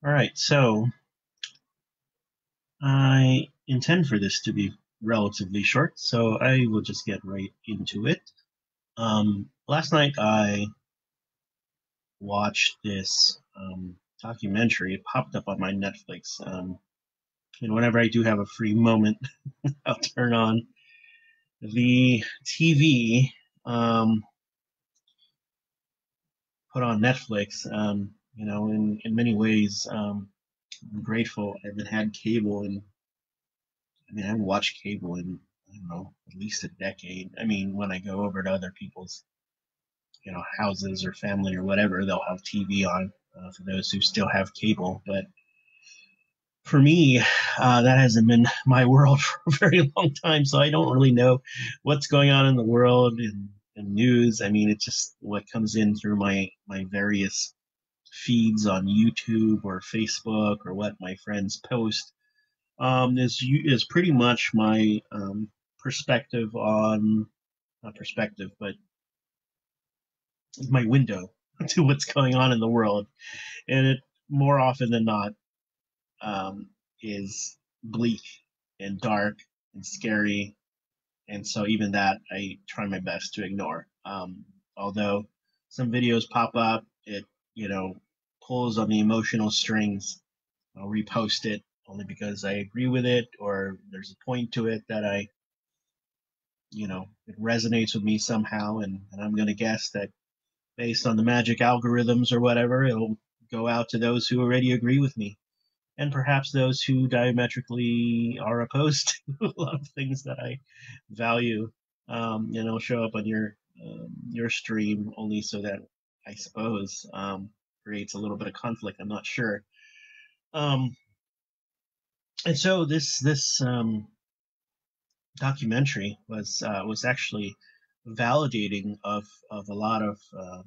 All right, so I intend for this to be relatively short, so I will just get right into it. Last night I watched this documentary. It popped up on my Netflix, and whenever I do have a free moment, I'll turn on the TV, put on Netflix. In many ways, I'm grateful I haven't had cable and I haven't watched cable in, I don't know, at least a decade. I mean, when I go over to other people's, houses or family or whatever, they'll have TV on for those who still have cable. But for me, that hasn't been my world for a very long time. So I don't really know what's going on in the world and news. I mean, it's just what comes in through my various feeds on YouTube or Facebook or what my friends post is pretty much my perspective on not perspective, but my window to what's going on in the world, and it more often than not um, is bleak and dark and scary, and so even that I try my best to ignore. Although some videos pop up, it you know pulls on the emotional strings. I'll repost it only because I agree with it or there's a point to it that it resonates with me somehow, and I'm going to guess that based on the magic algorithms or whatever, it'll go out to those who already agree with me, and perhaps those who diametrically are opposed to a lot of things that I value. It'll show up on your stream only so that I suppose creates a little bit of conflict. I'm not sure. Um, and so this documentary was actually validating of a lot of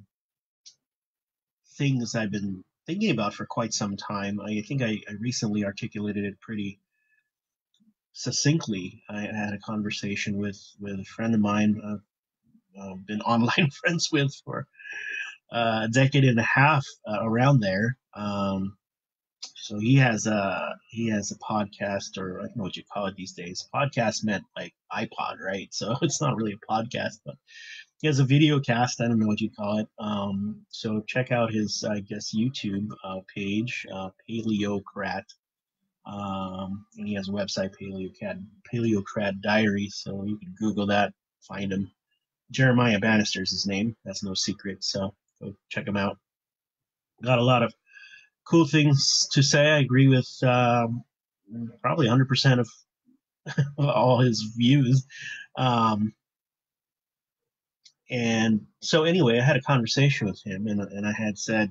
things I've been thinking about for quite some time. I think I recently articulated it pretty succinctly. I had a conversation with a friend of mine I've been online friends with for a decade and a half, around there. So he has a podcast, or I don't know what you call it these days. Podcast meant like iPod, right? So it's not really a podcast, but he has a video cast. I don't know what you call it. So check out his, I guess, YouTube page, Paleocrat. And he has a website, Paleocrat Diary. So you can Google that, find him. Jeremiah Bannister's his name. That's no secret. So go check him out. Got a lot of cool things to say. I agree with probably 100% of all his views. Um, and so anyway, I had a conversation with him, and I had said,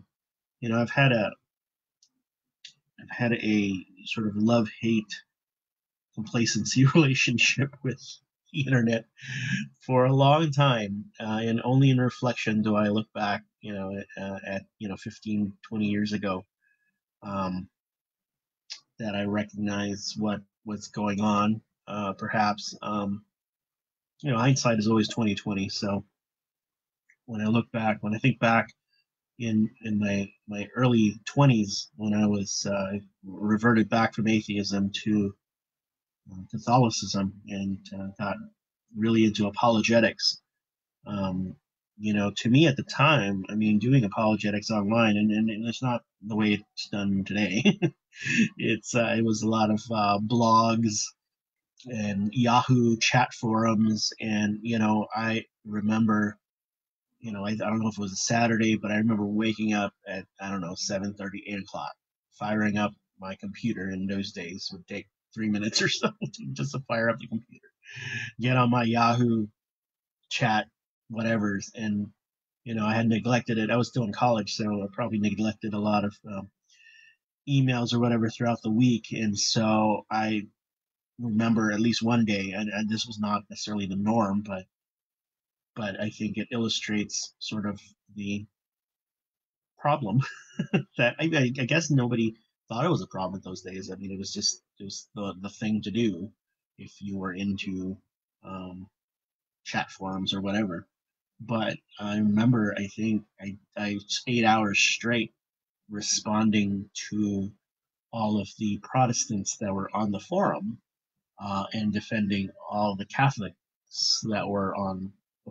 I've had a sort of love hate complacency relationship with the internet for a long time, and only in reflection do I look back, at 15, 20 years ago, um, that I recognize what was going on. Perhaps, hindsight is always 2020. So when I think back in my early 20s, when I was reverted back from atheism to Catholicism, and got really into apologetics. Um, to me at the time, I mean, doing apologetics online, and it's not the way it's done today. It was a lot of blogs and Yahoo chat forums, and I remember, I don't know if it was a Saturday, but I remember waking up at, I don't know, 7:30, 8 o'clock, firing up my computer. In those days would take 3 minutes or so just to fire up the computer, get on my Yahoo chat, whatever's, and I had neglected it. I was still in college, so I probably neglected a lot of emails or whatever throughout the week, and so I remember at least one day, and this was not necessarily the norm, but I think it illustrates sort of the problem that I guess nobody thought it was a problem those days. I mean, it was the thing to do if you were into chat forums or whatever. But I remember, I think I 8 hours straight responding to all of the Protestants that were on the forum, and defending all the Catholics that were on the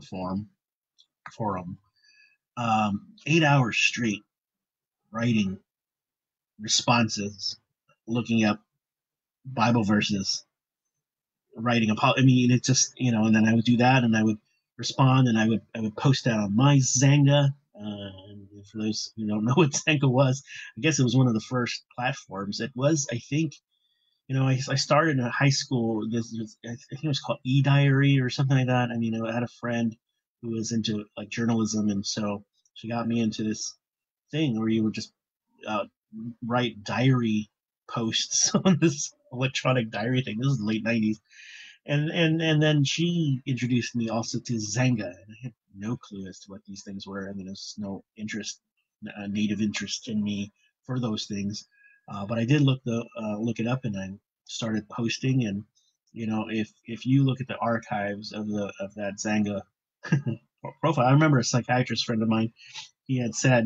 forum. 8 hours straight writing responses, looking up Bible verses, writing a. I mean, it's just, and then I would do that, and I would respond, and I would post that on my Zanga. And for those who don't know what Zanga was, I guess it was one of the first platforms. It was, I think, I started in high school. I think it was called eDiary or something like that. I mean, I had a friend who was into like journalism, and so she got me into this thing where you would just uh, write diary posts on this electronic diary thing. This is the late '90s, and then she introduced me also to Zanga, and I had no clue as to what these things were. I mean, there's no interest, native interest in me for those things, but I did look it up, and I started posting. And if you look at the archives of that Zanga profile, I remember a psychiatrist friend of mine, he had said,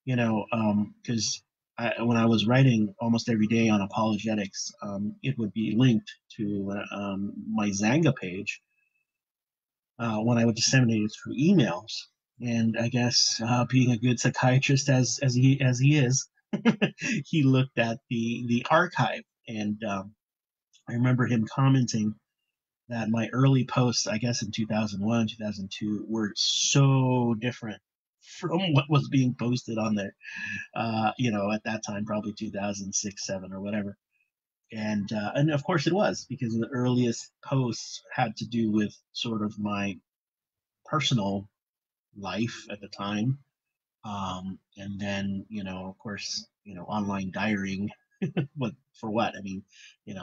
because when I was writing almost every day on apologetics, it would be linked to my Zanga page when I would disseminate it through emails. And I guess being a good psychiatrist as he is, he looked at the archive, and I remember him commenting that my early posts, I guess in 2001, 2002, were so different from what was being posted on there. At that time, probably 2006, seven, or whatever. And of course it was, because the earliest posts had to do with sort of my personal life at the time. And then, of course, online diarying, what for what? I mean,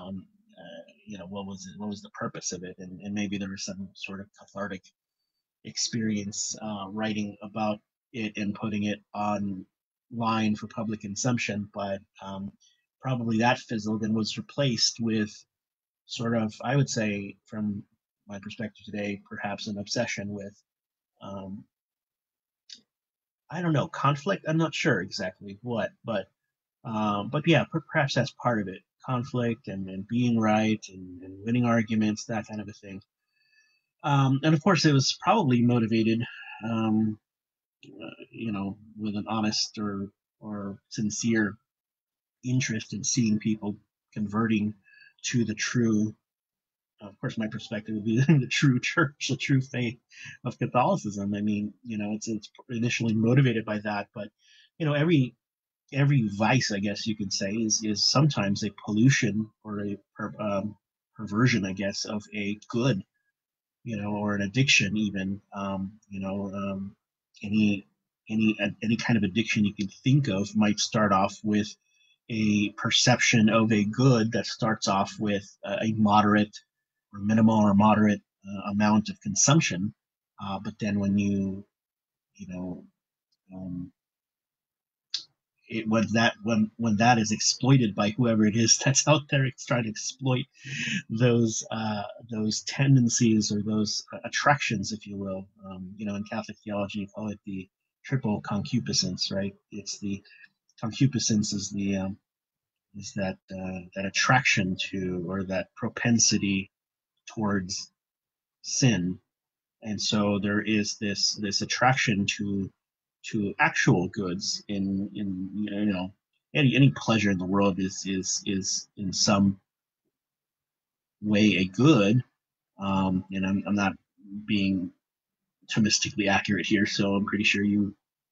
what was it? What was the purpose of it? And maybe there was some sort of cathartic experience writing about it and putting it online for public consumption, but probably that fizzled and was replaced with sort of, I would say, from my perspective today, perhaps an obsession with, um, I don't know, conflict. I'm not sure exactly what, but yeah, perhaps that's part of it. Conflict and being right and winning arguments, that kind of a thing. And of course, it was probably motivated, um, with an honest or sincere interest in seeing people converting to the true. Of course, my perspective would be the true church, the true faith of Catholicism. I mean, it's initially motivated by that, but every vice, I guess you could say, is sometimes a pollution or a perversion, I guess, of a good, or an addiction even. Any any kind of addiction you can think of might start off with a perception of a good that starts off with a moderate or minimal or moderate amount of consumption, but then when you know um, when that is exploited by whoever it is that's out there trying to exploit those tendencies or those attractions, if you will. In Catholic theology, you call it the triple concupiscence, right? It's the concupiscence is that attraction to, or that propensity towards sin, and so there is this attraction to actual goods in any pleasure in the world is in some way a good. And I'm not being Thomistically accurate here, so I'm pretty sure you,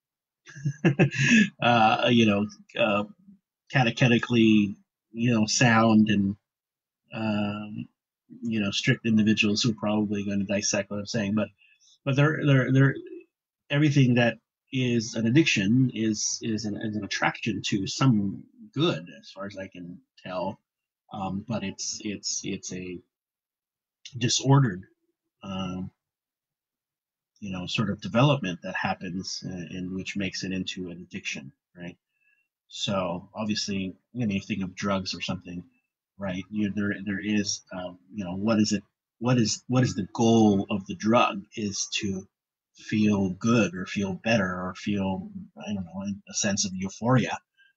uh, you know, uh, catechetically, sound and um, strict individuals who are probably going to dissect what I'm saying. But they're everything that is an addiction is an attraction to some good, as far as I can tell. But it's a disordered, um, sort of development that happens, in which makes it into an addiction, right? So obviously, you think of drugs or something, right? There is, what is it? What is the goal of the drug? Is to feel good or feel better or feel, I don't know, a sense of euphoria.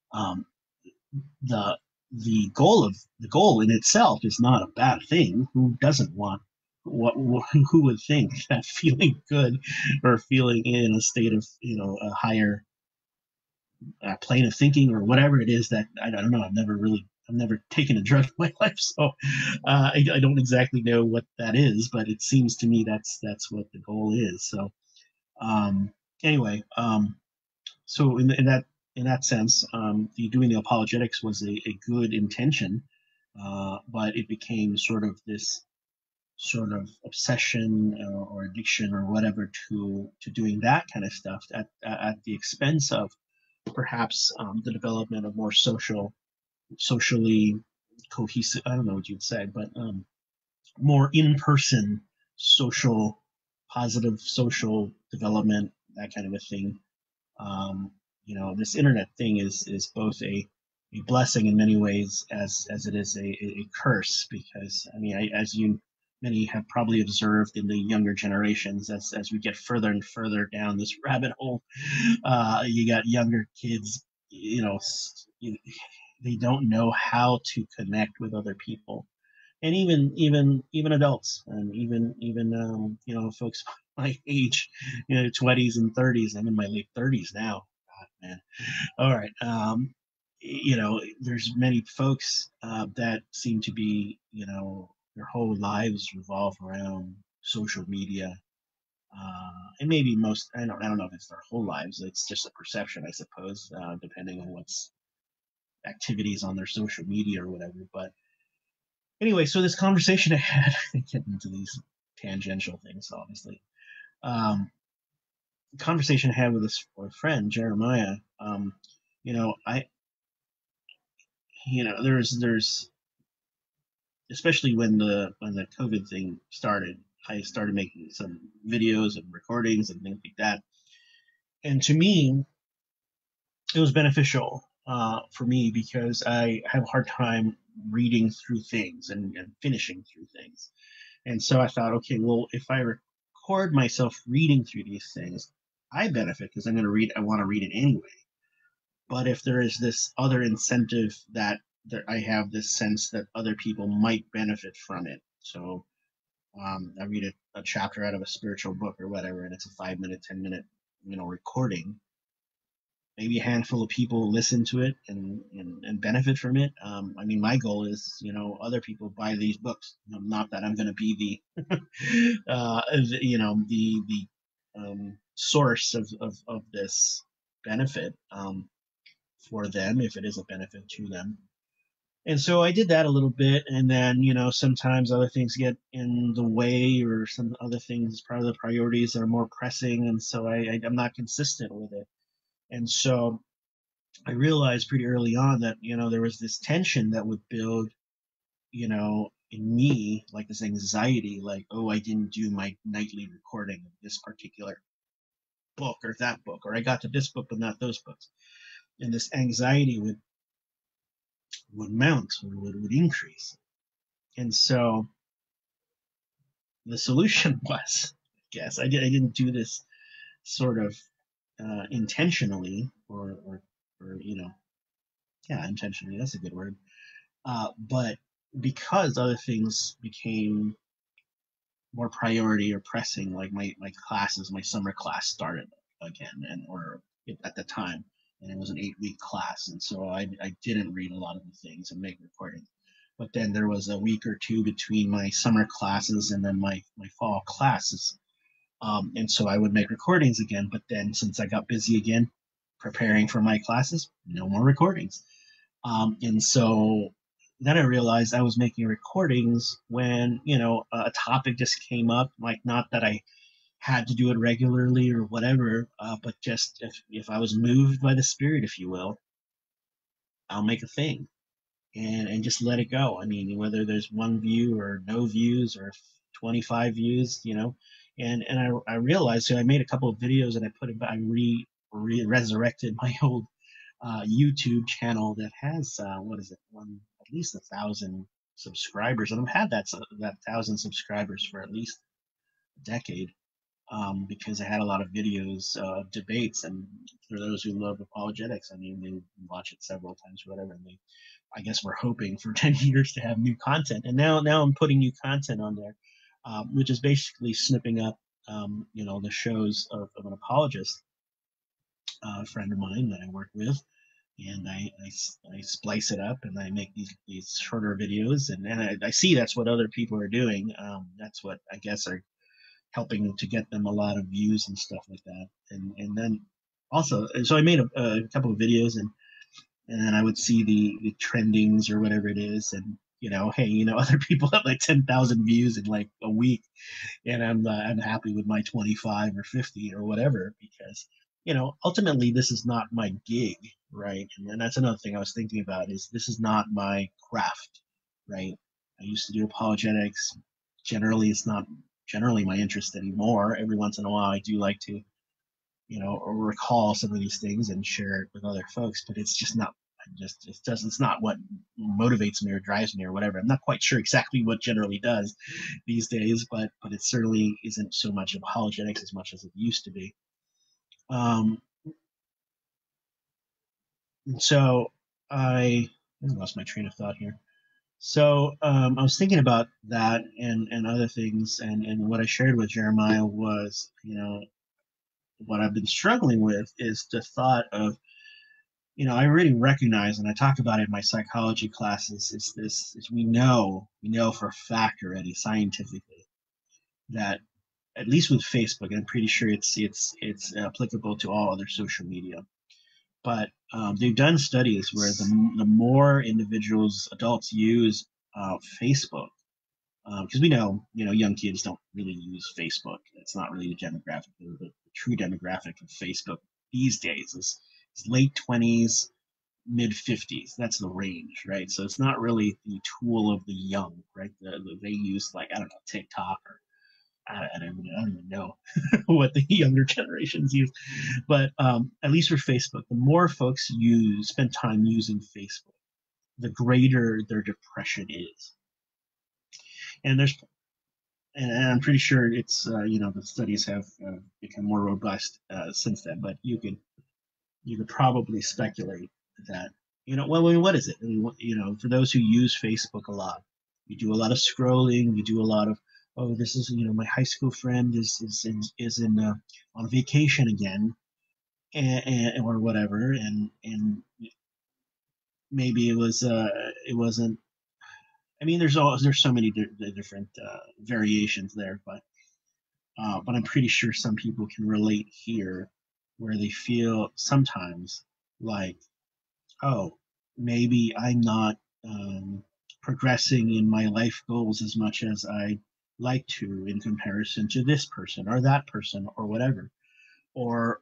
Um, the the goal in itself is not a bad thing. Who doesn't want what who would think that feeling good or feeling in a state of a higher plane of thinking or whatever it is that I don't know. I've never taken a drug in my life, so I don't exactly know what that is, but it seems to me that's what the goal is. So um, anyway, so in that sense, the doing the apologetics was a good intention, but it became sort of this sort of obsession or addiction or whatever to doing that kind of stuff at the expense of perhaps the development of more socially cohesive. I don't know what you'd say, but more in-person social, positive social development, that kind of a thing. um, this internet thing is both a blessing in many ways as it is a curse because I mean as you many have probably observed in the younger generations as we get further and further down this rabbit hole, you got younger kids, they don't know how to connect with other people, and even adults, and even folks my age, 20s and 30s. I'm in my late 30s now. God, man. All right. There's many folks that seem to be, their whole lives revolve around social media. And maybe most, I don't know if it's their whole lives. It's just a perception, I suppose, depending on what's activities on their social media or whatever. But anyway, so this conversation I had, getting into these tangential things, obviously. Um, Conversation I had with this friend Jeremiah. I, there's especially when the COVID thing started, I started making some videos and recordings and things like that. And to me, it was beneficial for me because I have a hard time reading through things and finishing through things. And so I thought, okay, well, if I record myself reading through these things, I benefit because I'm going to read. I want to read it anyway. But if there is this other incentive that I have this sense that other people might benefit from it. So I read a chapter out of a spiritual book or whatever, and it's a 5 minute, 10 minute, recording. Maybe a handful of people listen to it and benefit from it. I mean, my goal is, other people buy these books. Not that I'm going to be the source of this benefit for them, if it is a benefit to them. And so I did that a little bit, and then sometimes other things get in the way, or some other things, part of the priorities are more pressing, and so I'm not consistent with it. And so I realized pretty early on that there was this tension that would build, in me, like this anxiety, like, oh, I didn't do my nightly recording of this particular book or that book, or I got to this book but not those books, and this anxiety would mount, or would increase. And so the solution was, I guess, I didn't do this sort of intentionally, or yeah, intentionally, that's a good word. But because other things became more priority or pressing, like my classes, my summer class started again, and or at the time, and it was an 8 week class, and so I didn't read a lot of the things and make recordings. But then there was a week or two between my summer classes and then my fall classes, and so I would make recordings again. But then since I got busy again preparing for my classes, no more recordings. And so then I realized I was making recordings when, a topic just came up, like not that I had to do it regularly or whatever, but just if I was moved by the spirit, if you will, I'll make a thing and just let it go. I mean, whether there's one view or no views or 25 views, and I realized, so I made a couple of videos and I put it back, resurrected my old YouTube channel that has what is it, one at least 1,000 subscribers, and I've had that 1,000 subscribers for at least a decade. because I had a lot of videos, debates, and for those who love apologetics, I mean, they watch it several times or whatever, and they, I guess, we're hoping for 10 years to have new content, and now I'm putting new content on there, which is basically snipping up, the shows of an apologist, a friend of mine that I work with, and I splice it up and I make these shorter videos, and I see that's what other people are doing. That's what I guess are helping to get them a lot of views and stuff like that. And then also, so I made a couple of videos, and then I would see the trendings or whatever it is, and hey, other people have like 10,000 views in like a week, and I'm happy with my 25 or 50 or whatever, because ultimately this is not my gig, right? And then that's another thing I was thinking about, is this is not my craft, right? I used to do apologetics. Generally, it's not generally my interest anymore. Every once in a while, I do like to recall some of these things and share it with other folks, but it's just not. It doesn't. It's not what motivates me or drives me or whatever. I'm not quite sure exactly what generally does these days, but it certainly isn't so much apologetics as much as it used to be. Um, so I lost my train of thought here. So I was thinking about that and other things, and what I shared with Jeremiah was, what I've been struggling with is the thought of, I really recognize, and I talk about it in my psychology classes, is we know for a fact already scientifically that, at least with Facebook, and I'm pretty sure it's applicable to all other social media. But they've done studies where the more individuals, adults use Facebook, because we know, young kids don't really use Facebook. It's not really the demographic. The true demographic of Facebook these days is late 20s, mid 50s. That's the range, right? So it's not really the tool of the young, right? They use, like, I don't know, TikTok, or I don't even know what the younger generations use, but at least for Facebook, the more folks spend time using Facebook, the greater their depression is. And there's and I'm pretty sure it's the studies have become more robust since then. But you could probably speculate that, well, I mean, what is it? I mean, for those who use Facebook a lot, you do a lot of scrolling, you do a lot of, oh, this is, my high school friend is in on vacation again, or whatever, and maybe it wasn't. I mean, there's so many different variations there, but I'm pretty sure some people can relate here, where they feel sometimes like, oh, maybe I'm not progressing in my life goals as much as I like to, in comparison to this person or that person or whatever. Or,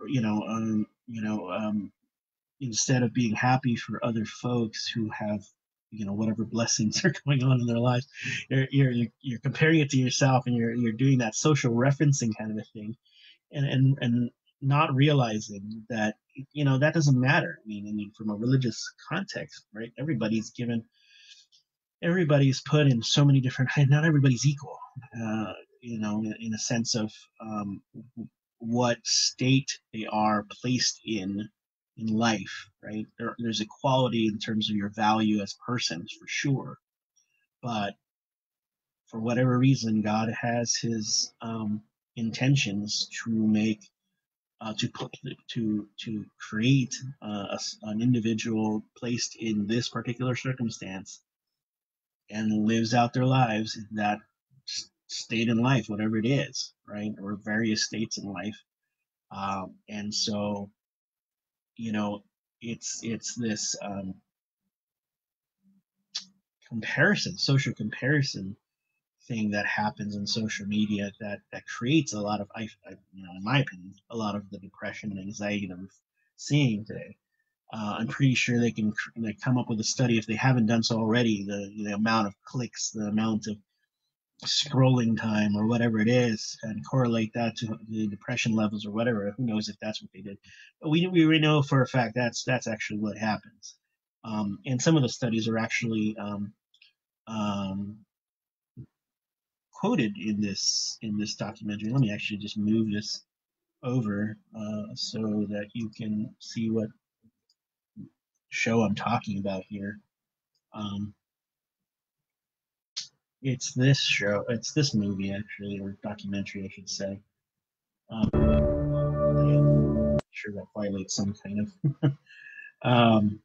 instead of being happy for other folks who have, whatever blessings are going on in their lives, you're comparing it to yourself, and you're doing that social referencing kind of a thing, and not realizing that, that doesn't matter. I mean, from a religious context, right? Everybody's put in so many different. Not everybody's equal, in a sense of what state they are placed in life, right? There's equality in terms of your value as persons, for sure, but for whatever reason, God has His intentions to make to create an individual placed in this particular circumstance, and lives out their lives in that state in life, whatever it is, right? Or various states in life. And so, you know, it's this social comparison thing that happens in social media, that creates a lot of, in my opinion, a lot of the depression and anxiety that we're seeing today. I'm pretty sure they can come up with a study, if they haven't done so already, the amount of clicks, the amount of scrolling time, or whatever it is, and correlate that to the depression levels or whatever. Who knows if that's what they did? But we know for a fact that's actually what happens. And some of the studies are actually um, quoted in this documentary. Let me actually just move this over so that you can see what show I'm talking about here. Um, it's this show. It's this movie actually, or documentary, I should say. I'm sure that violates um,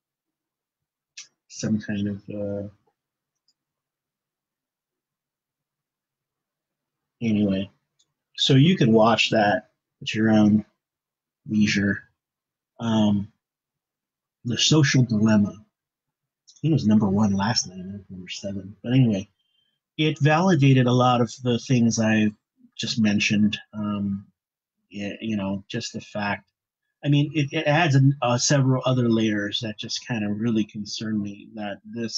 some kind of anyway. So you can watch that at your own leisure. Um, the Social Dilemma. I think it was number one last night, number seven. But anyway, it validated a lot of the things I just mentioned. Just the fact. I mean, it adds several other layers that just kind of really concern me. That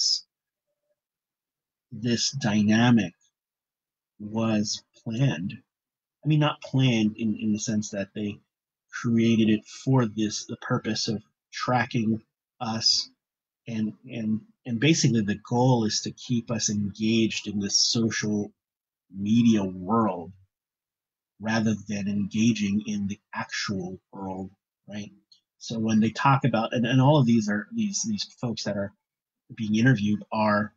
this dynamic was planned. I mean, not planned in the sense that they created it for the purpose of tracking us, and basically the goal is to keep us engaged in this social media world rather than engaging in the actual world, right? So when they talk about, and all of these are these folks that are being interviewed are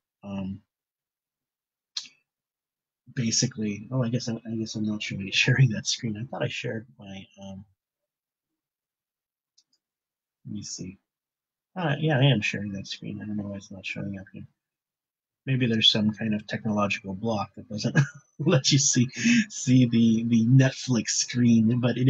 basically, oh, I guess I'm not sharing that screen. I thought I shared my let me see. Yeah, I am sharing that screen. I don't know why it's not showing up here. Maybe there's some kind of technological block that doesn't let you see the Netflix screen, but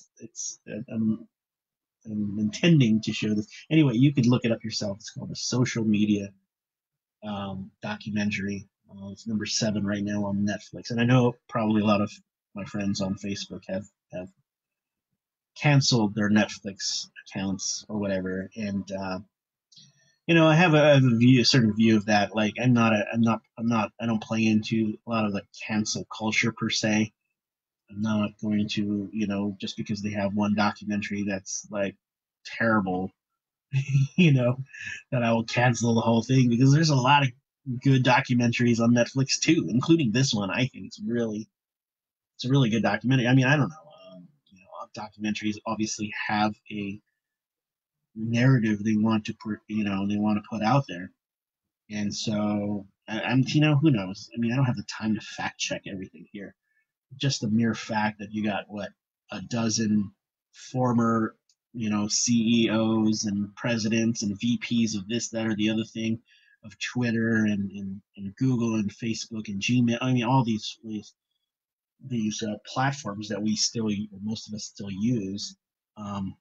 I'm intending to show this. Anyway, you could look it up yourself. It's called a social media documentary. It's number seven right now on Netflix, and I know probably a lot of my friends on Facebook have canceled their Netflix accounts or whatever, and I have a certain view of that. Like, I don't play into a lot of the cancel culture per se. I'm not going to, just because they have one documentary that's like terrible, you know, that I will cancel the whole thing, because there's a lot of good documentaries on Netflix too, including this one. I think it's a really good documentary. I mean, I don't know. Documentaries obviously have a narrative they want to put out there. And so, who knows? I mean, I don't have the time to fact check everything here. Just the mere fact that you got what, a dozen former, CEOs and presidents and VPs of this, that, or the other thing, of Twitter and Google and Facebook and Gmail. I mean, all these platforms that most of us still use, um,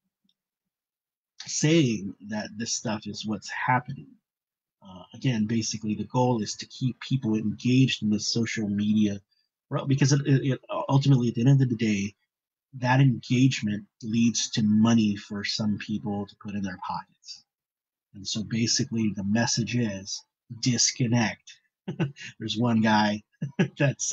saying that this stuff is what's happening. Again, basically, the goal is to keep people engaged in the social media, because ultimately, at the end of the day, that engagement leads to money for some people to put in their pockets. And so, basically, the message is disconnect. There's one guy that's,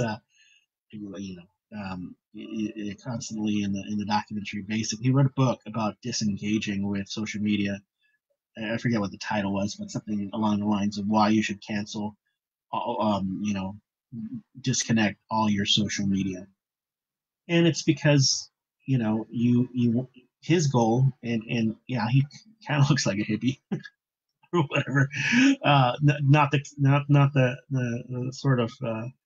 constantly in the documentary. Basically, he wrote a book about disengaging with social media. I forget what the title was, but something along the lines of why you should cancel, all, disconnect all your social media. And it's because, you his goal, and yeah, he kind of looks like a hippie or whatever. Not the sort of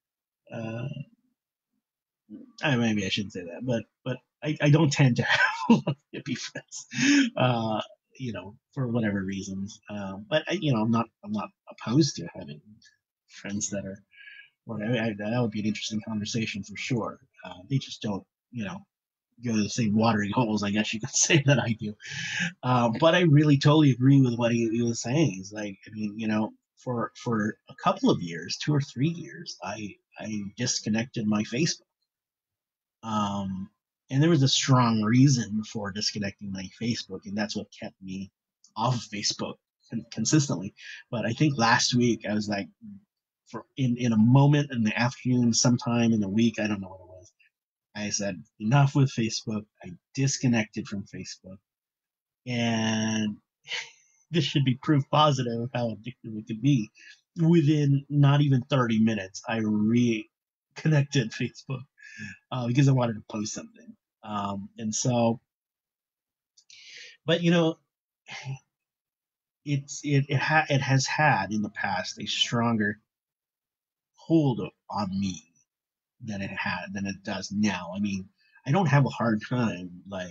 maybe I shouldn't say that, but I don't tend to have a lot of hippie friends, for whatever reasons. But I'm not opposed to having friends that are, that would be an interesting conversation for sure. They just don't, go to the same watering holes, I guess you could say, that I do. But I really totally agree with what he was saying. He's like, I mean, for a couple of years, 2 or 3 years, I disconnected my Facebook. Um, and there was a strong reason for disconnecting my Facebook, and that's what kept me off of Facebook consistently. But I think last week I was like, in a moment in the afternoon, sometime in the week, I don't know what it was. I said enough with Facebook. I disconnected from Facebook, and this should be proof positive of how addictive it could be. within not even 30 minutes, I reconnected Facebook because I wanted to post something. And so, but it has had in the past a stronger hold on me than it does now. I mean, I don't have a hard time like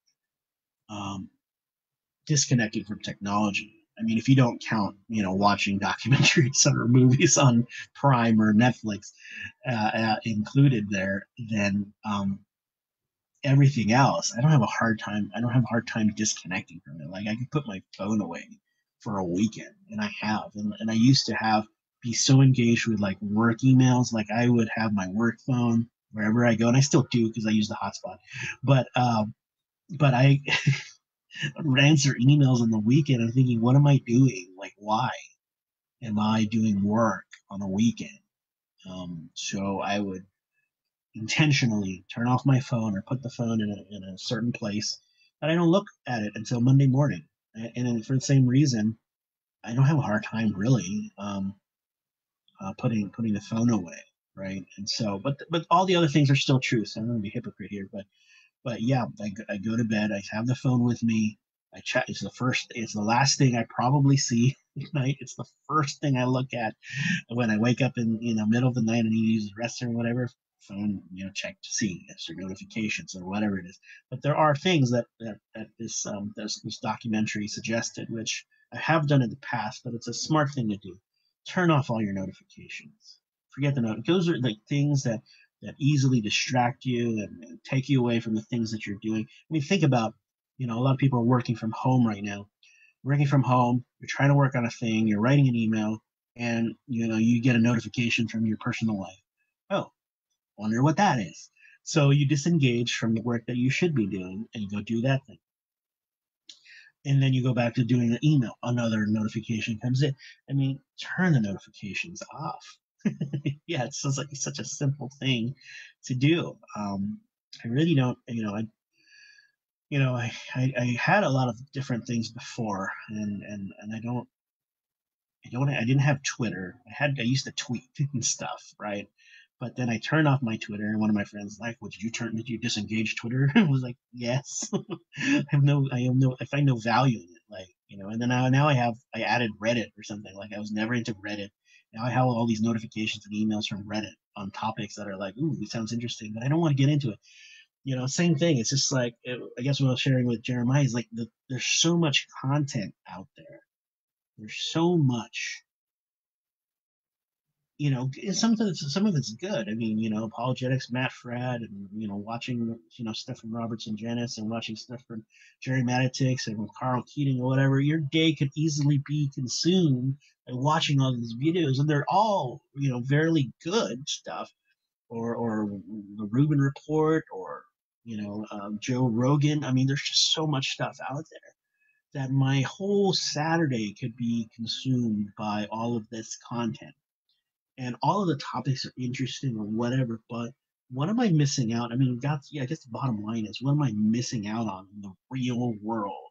um, disconnecting from technology. I mean, if you don't count, watching documentaries or movies on Prime or Netflix included there, then everything else, I don't have a hard time. I don't have a hard time disconnecting from it. Like I can put my phone away for a weekend, and I have, and I used to have be so engaged with like work emails. Like I would have my work phone wherever I go, and I still do because I use the hotspot. But I answer emails on the weekend. I'm thinking, what am I doing? Like, why am I doing work on a weekend? So I would intentionally turn off my phone or put the phone in a certain place that I don't look at it until Monday morning. And for the same reason, I don't have a hard time really putting the phone away, right? And so, but all the other things are still true. So I'm going to be a hypocrite here, but yeah, I go to bed. I have the phone with me. I check. It's the last thing I probably see at night. It's the first thing I look at when I wake up in the middle of the night and you use the restroom or whatever. Phone, check to see if there notifications or whatever it is. But there are things that this documentary suggested, which I have done in the past, but it's a smart thing to do. Turn off all your notifications. Forget the note. Those are like things that easily distract you and take you away from the things that you're doing. I mean, think about, a lot of people are working from home right now. Working from home, you're trying to work on a thing, you're writing an email, and you get a notification from your personal life. Oh, wonder what that is. So you disengage from the work that you should be doing and you go do that thing. And then you go back to doing the email. Another notification comes in. I mean, turn the notifications off. Yeah, it sounds like it's such a simple thing to do. I really don't, I had a lot of different things before, and I didn't have Twitter. I used to tweet and stuff, right? But then I turned off my Twitter, and one of my friends like, "Well, did you disengage Twitter?" I was like, "Yes." I find no value in it, like, And then now I added Reddit or something. Like I was never into Reddit. Now I have all these notifications and emails from Reddit on topics that are like, "Ooh, this sounds interesting," but I don't want to get into it. Same thing. It's just like I guess what I was sharing with Jeremiah is like there's so much content out there. There's so much, some of it's good. I mean, apologetics, Matt Fradd, and watching stuff from Robertson Janice and watching stuff from Jerry Matetics and Carl Keating or whatever. Your day could easily be consumed by watching all these videos, and they're all very good stuff, or the Rubin Report, or Joe Rogan. I mean, there's just so much stuff out there that my whole Saturday could be consumed by all of this content, and all of the topics are interesting or whatever, but what am I missing out? I mean, I guess the bottom line is, what am I missing out on in the real world?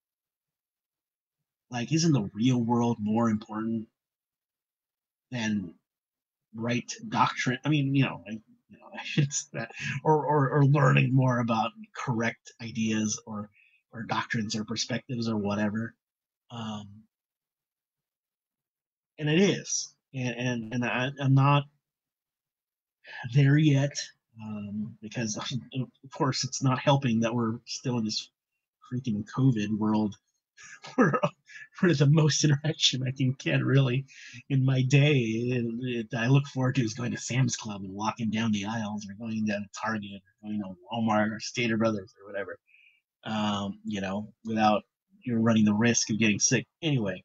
Like, isn't the real world more important than right doctrine? I mean, it's that, or learning more about correct ideas or doctrines or perspectives or whatever. Um, and it is, I'm not there yet, because of course it's not helping that we're still in this freaking COVID world where, where the most interaction I can get really in my day I look forward to is going to Sam's Club and walking down the aisles, or going down to Target, or going to Walmart or Stater Brothers or whatever, without running the risk of getting sick. Anyway,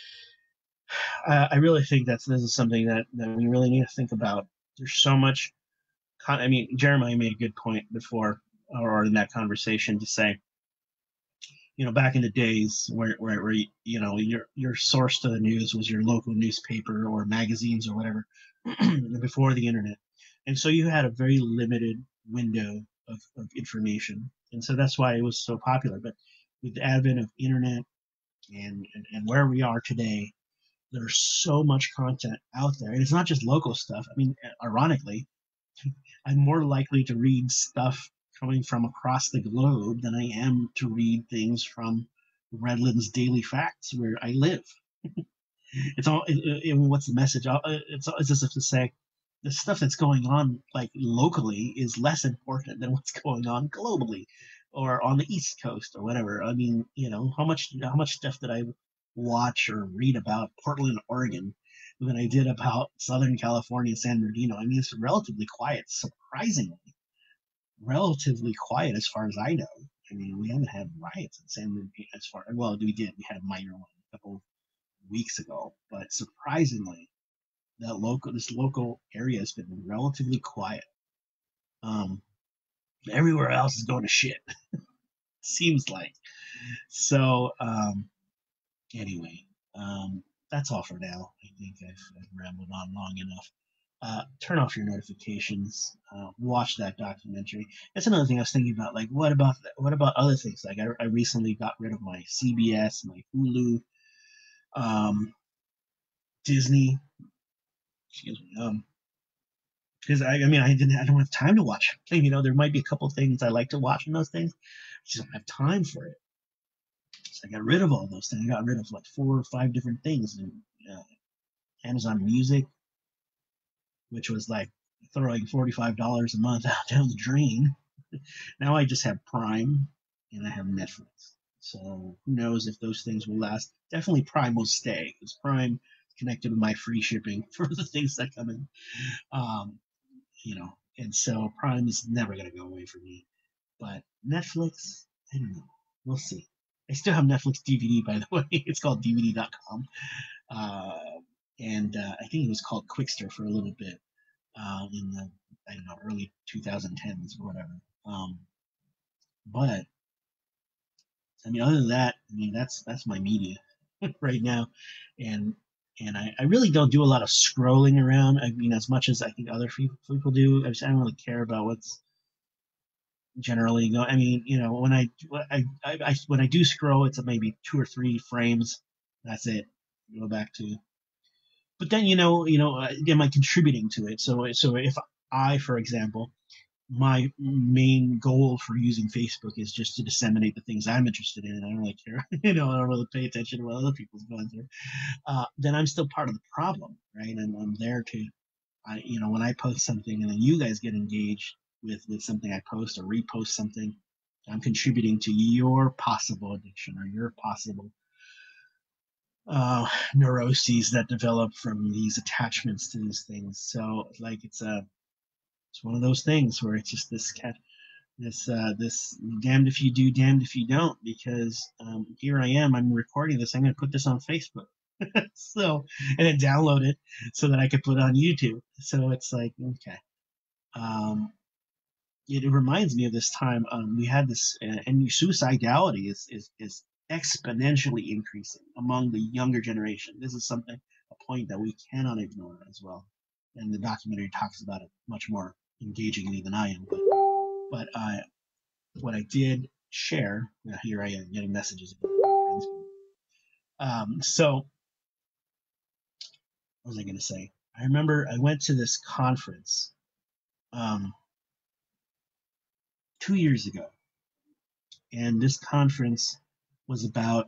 I really think this is something that we really need to think about. There's so much. I mean, Jeremiah made a good point before, or in that conversation, to say, back in the days where your source to the news was your local newspaper or magazines or whatever, before the internet, and so you had a very limited window of information, and so that's why it was so popular. But with the advent of internet and where we are today, there's so much content out there, and it's not just local stuff. I mean, ironically, I'm more likely to read stuff coming from across the globe than I am to read things from Redlands Daily Facts, where I live. It's all. What's the message? It's as if to say the stuff that's going on like locally is less important than what's going on globally, or on the East Coast or whatever. I mean, how much stuff did I watch or read about Portland, Oregon, than I did about Southern California, San Bernardino? I mean, it's relatively quiet, surprisingly, relatively quiet as far as I know. I mean, we haven't had riots in San Bernardino as far. Well, we did. We had a minor one a couple weeks ago, but surprisingly, this local area has been relatively quiet. Um, Everywhere else is going to shit. Seems like. So anyway, that's all for now. I think I've rambled on long enough. Turn off your notifications. Watch that documentary. That's another thing I was thinking about. Like, what about other things? Like, I recently got rid of my CBS, my Hulu, um, Disney. Excuse me. Because I don't have time to watch. There might be a couple things I like to watch in those things. I just don't have time for it. So I got rid of all those things. I got rid of like 4 or 5 different things, and uh, Amazon Music, which was like throwing $45 a month out down the drain. Now I just have Prime and I have Netflix. So who knows if those things will last? Definitely Prime will stay because Prime is connected with my free shipping for the things that come in. Um, and so Prime is never going to go away from me. But Netflix, I don't know. We'll see. I still have Netflix DVD, by the way. It's called DVD.com. Uh, and I think it was called Quickster for a little bit in the, I don't know, early 2010s or whatever. But I mean, other than that, I mean, that's my media right now, and I really don't do a lot of scrolling around. I mean, as much as I think other people do. I don't really care about what's generally going. I mean, when I do scroll, it's maybe 2 or 3 frames. That's it. Go back to. But then am I contributing to it? So if I, for example, my main goal for using Facebook is just to disseminate the things I'm interested in, and I don't really care. I don't really pay attention to what other people's going through. Then I'm still part of the problem, right? And I'm there to, when I post something and then you guys get engaged with something I post or repost something, I'm contributing to your possible addiction or your possible neuroses that develop from these attachments to these things. So like it's one of those things where it's just this damned if you do, damned if you don't, because here I am, I'm recording this, I'm going to put this on Facebook. So, and then download it so that I could put it on YouTube. So it's like, okay. It reminds me of this time we had this, and suicidality is exponentially increasing among the younger generation. This is a point that we cannot ignore as well. And the documentary talks about it much more engagingly than I am. But what I did share, here I am getting messages. So what was I going to say? I remember I went to this conference um, 2 years ago, and this conference was about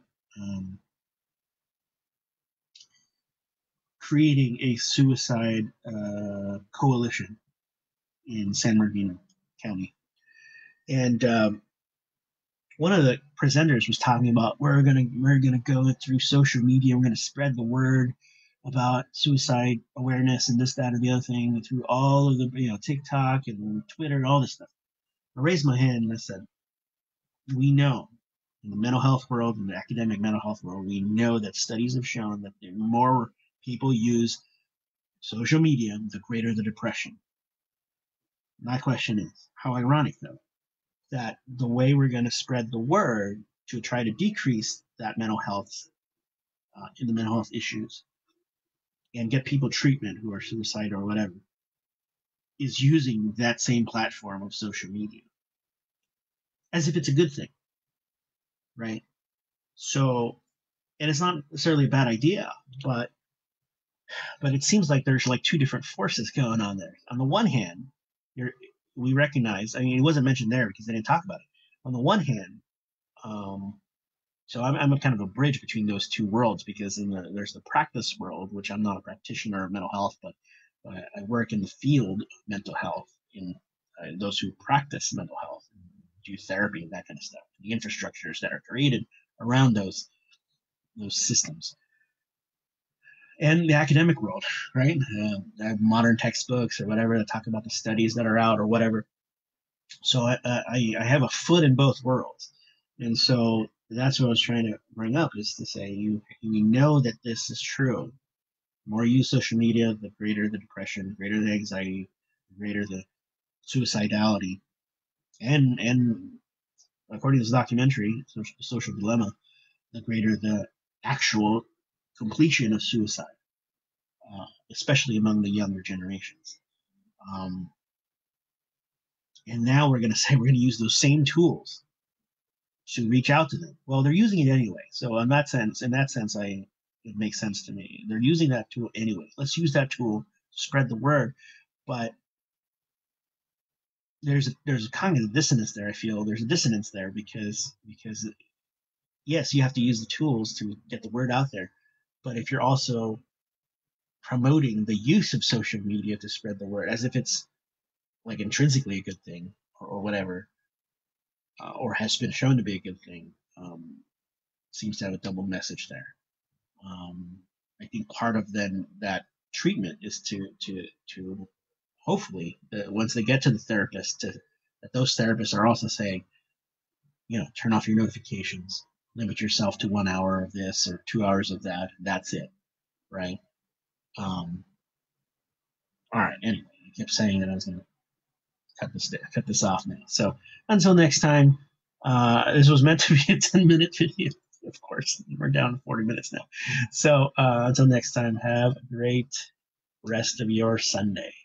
creating a suicide coalition in San Bernardino County. And one of the presenters was talking about we're gonna go through social media. We're gonna spread the word about suicide awareness and this, that, or the other thing through all of the TikTok and Twitter and all this stuff. I raised my hand and I said, we know in the mental health world, in the academic mental health world, we know that studies have shown that the more people use social media, the greater the depression. My question is, how ironic though, that the way we're going to spread the word to try to decrease that mental health in the mental health issues and get people treatment who are suicidal or whatever is using that same platform of social media as if it's a good thing, right? So, and it's not necessarily a bad idea, but But it seems like there's like two different forces going on there. On the one hand, you're, we recognize, I mean, it wasn't mentioned there because they didn't talk about it. On the one hand, um, so I'm a kind of a bridge between those two worlds because there's the practice world, which I'm not a practitioner of mental health, but I work in the field of mental health in those who practice mental health, do therapy and that kind of stuff. The infrastructures that are created around those systems, and the academic world, right? I have modern textbooks or whatever that talk about the studies that are out or whatever. So I have a foot in both worlds, and so that's what I was trying to bring up is to say you know that this is true. The more you use social media, the greater the depression, the greater the anxiety, the greater the suicidality, and according to this documentary, Social Dilemma, the greater the actual completion of suicide, especially among the younger generations. Um, and now we're going to say we're going to use those same tools to reach out to them. Well, they're using it anyway. So in that sense, it makes sense to me. They're using that tool anyway. Let's use that tool to spread the word. But there's a cognitive dissonance there. I feel there's a dissonance there because yes, you have to use the tools to get the word out there, but if you're also promoting the use of social media to spread the word as if it's like intrinsically a good thing or whatever, or has been shown to be a good thing, seems to have a double message there. Um, I think part of then that treatment is to hopefully once they get to the therapist, that those therapists are also saying, turn off your notifications, limit yourself to 1 hour of this or 2 hours of that. That's it, right? Um, all right. Anyway, I kept saying that I was going to cut this off now. So until next time, this was meant to be a 10-minute video. Of course, we're down to 40 minutes now. So until next time, have a great rest of your Sunday.